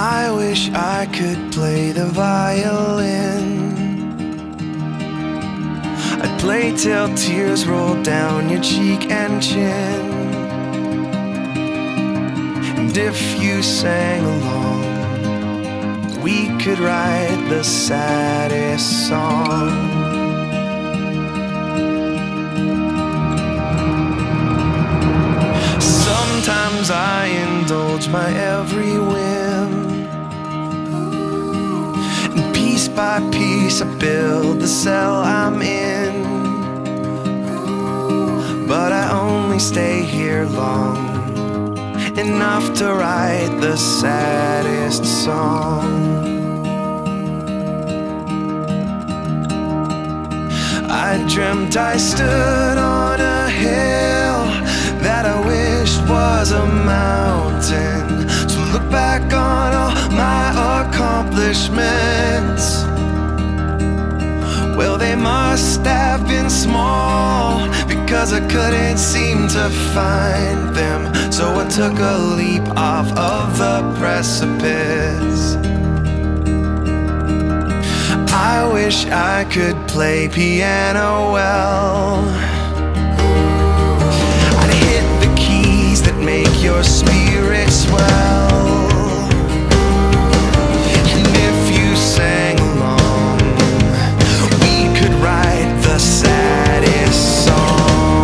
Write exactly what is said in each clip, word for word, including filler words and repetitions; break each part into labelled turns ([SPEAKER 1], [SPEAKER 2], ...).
[SPEAKER 1] I wish I could play the violin. I'd play till tears roll down your cheek and chin. And if you sang along, we could write the saddest song. Sometimes I indulge my every whim, and piece by piece I build the cell I'm in. But I only stay here long enough to write the saddest song. I dreamt I stood on a hill that I wished was a mountain, to look back on all my accomplishments. Well, they must have been small, because I couldn't seem to find them. So I took a leap off of the precipice. I wish I could play piano well. I'd hit the keys that make your spirit swell. And if you sang along, we could write the saddest song.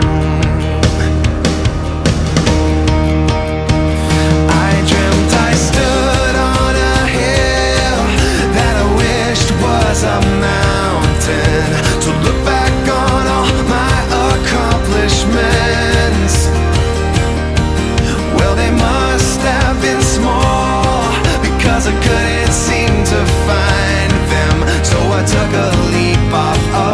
[SPEAKER 1] I dreamt I stood on a hill that I wished was a mountain, to look back on all my accomplishments. Well, they must have been small, because I couldn't seem to find them. So I took a leap off of